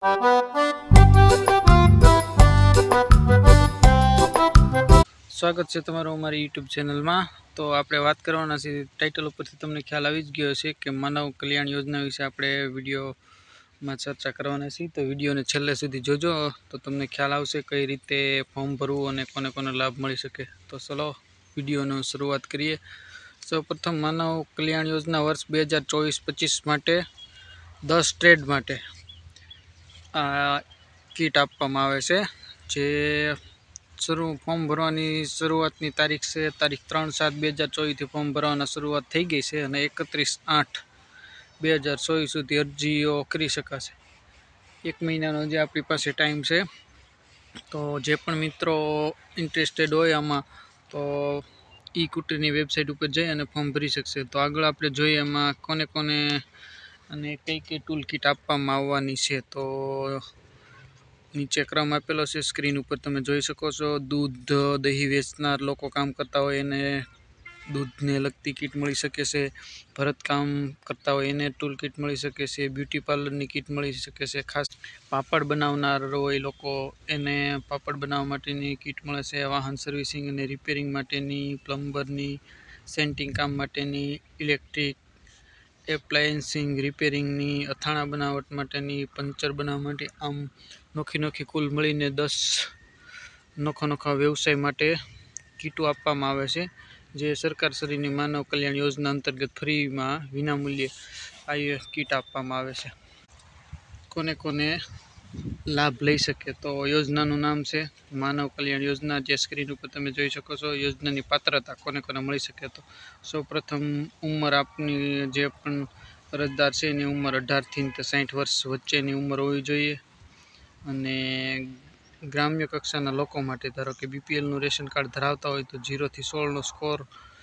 સ્વાગત છે તમારું અમારી યુટ્યુબ ચેનલમાં। તો આપણે વાત કરવાના છે, ટાઇટલ ઉપરથી તમને ખ્યાલ આવી જ ગયો છે કે માનવ કલ્યાણ યોજના વિશે આપણે વિડીયોમાં ચર્ચા કરવાના છીએ। તો વિડીયોને છેલ્લે સુધી જોજો તો તમને ખ્યાલ આવશે કઈ રીતે ફોર્મ ભરવું અને કોને કોને લાભ મળી શકે। તો ચલો વિડીયોનો શરૂઆત કરીએ। સૌપ્રથમ માનવ કલ્યાણ યોજના વર્ષ 2024-25 માટે 10 ટ્રેડ માટે આ કીટ આપવામાં આવે છે। જે ફોર્મ ભરવાની શરૂઆતની તારીખ છે તારીખ 3/7/2024 થી ફોર્મ ભરવાના શરૂઆત થઈ ગઈ છે અને 31/8/2024 સુધી અરજીઓ કરી શકાશે। 1 મહિનાનો જે આપણી પાસે ટાઈમ છે। તો જે પણ મિત્રો ઇન્ટરેસ્ટેડ હોય આમાં તો કુટીરની વેબસાઇટ ઉપર જઈ અને ફોર્મ ભરી શકશે। તો આગળ આપણે જોઈએ એમાં કોને કોને અને કઈ કઈ ટૂલ કીટ આપવામાં આવવાની છે। તો નીચે ક્રમ આપેલો છે, સ્ક્રીન ઉપર તમે જોઈ શકો છો। દૂધ દહીં વેચનાર લોકો કામ કરતા હોય એને દૂધને લગતી કીટ મળી શકે છે। ભરતકામ કરતા હોય એને ટૂલ કીટ મળી શકે છે। બ્યુટી પાર્લરની કીટ મળી શકે છે। ખાસ પાપડ બનાવનાર હોય લોકો એને પાપડ બનાવવા માટેની કીટ મળે છે। વાહન સર્વિસિંગ અને રિપેરિંગ માટેની, પ્લમ્બરની, સેન્ટિંગ કામ માટેની, ઇલેક્ટ્રિક એપ્લાયન્સિંગ રિપેરિંગની, અથાણા બનાવટ માટેની, પંચર બનાવવા માટે, આમ નોખી કુલ મળીને 10 નોખા વ્યવસાય માટે કીટો આપવામાં આવે છે। જે સરકારશ્રીની માનવ કલ્યાણ યોજના અંતર્ગત ફ્રીમાં વિનામૂલ્યે આ કીટ આપવામાં આવે છે। કોને કોને લાભ લઈ શકે? તો યોજનાનું નામ છે માનવ કલ્યાણ યોજના, જે સ્ક્રીન ઉપર તમે જોઈ શકો છો। યોજનાની પાત્રતા કોને કોને મળી શકે? તો સૌપ્રથમ ઉંમર, આપની જે પણ અરજદાર છે એની ઉંમર 18 થી 60 વર્ષ વચ્ચેની ઉંમર હોવી જોઈએ। અને ગ્રામ્ય કક્ષાના લોકો માટે, ધારો કે બીપીએલનું રેશન કાર્ડ ધરાવતા હોય તો 0 થી 16નો સ્કોર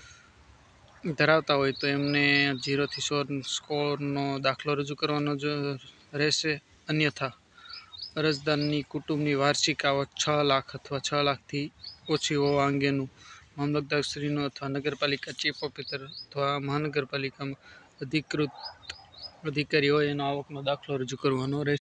ધરાવતા હોય તો એમને 0 થી 16 સ્કોરનો દાખલો રજૂ કરવાનો રહેશે। અન્યથા અરજદારની કુટુંબની વાર્ષિક આવક 6 લાખ અથવા 6 લાખથી ઓછી હોવા અંગેનું મામલતદારશ્રીનો અથવા નગરપાલિકા ચીફ ઓફિસર અથવા મહાનગરપાલિકામાં અધિકૃત અધિકારી હોય એનો આવકનો દાખલો રજૂ કરવાનો રહેશે।